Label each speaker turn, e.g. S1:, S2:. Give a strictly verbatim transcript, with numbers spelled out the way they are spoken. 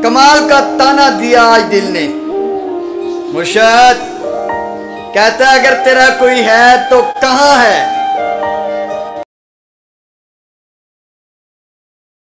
S1: कमाल का ताना दिया आज दिल ने। मुर्शद कहता है अगर तेरा कोई है तो कहाँ है।